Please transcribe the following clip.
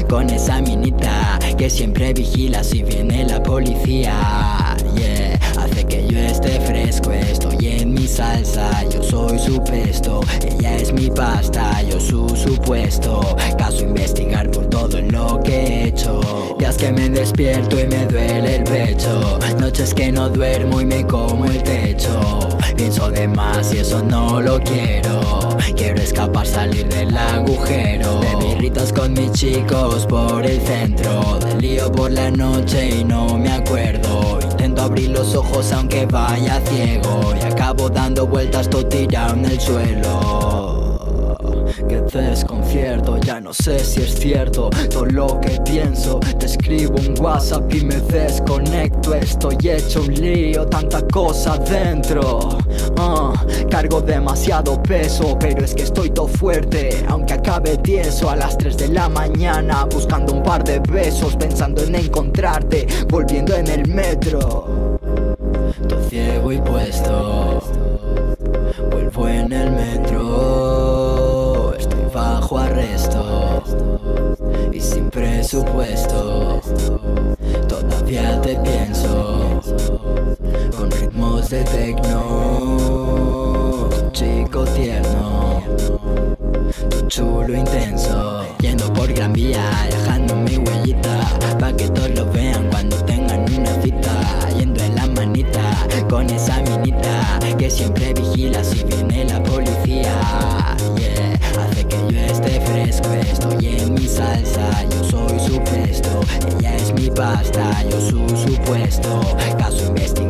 con esa minita que siempre vigila si viene la policía. Yeah, hace que yo esté fresco, estoy en mi salsa, yo soy su pesto, ella es mi pasta, yo su supuesto. Caso investigar por todo lo que he hecho. Días que me despierto y me duele el pecho, noches que no duermo y me como el techo. Pienso de más y eso no lo quiero. Quiero escapar, salir del agujero. De birritas con mis chicos por el centro, del lío por la noche y no me acuerdo. Intento abrir los ojos aunque vaya ciego, y acabo dando vueltas todo tirado en el suelo. Qué desconcierto, ya no sé si es cierto todo lo que pienso. Te escribo un WhatsApp y me desconecto. Estoy hecho un lío, tanta cosa dentro. Cargo demasiado peso, pero es que estoy todo fuerte. Aunque acabe tieso a las 3 de la mañana, buscando un par de besos, pensando en encontrarte, volviendo en el metro. Todo ciego y puesto, vuelvo en el metro. Estoy bajo arresto y sin presupuesto. Todavía te pienso con ritmos de techno. Tu chico tierno, tu chulo intenso. Yendo por Gran Vía, dejando mi huellita, pa' que todos lo vean cuando tengan una cita. Yendo en la manita con esa minita que siempre vigila si viene la policía. Yeah, hace que yo esté fresco, estoy en mi salsa, yo soy su pesto, ella es mi pasta, yo su supuesto. Caso investigado.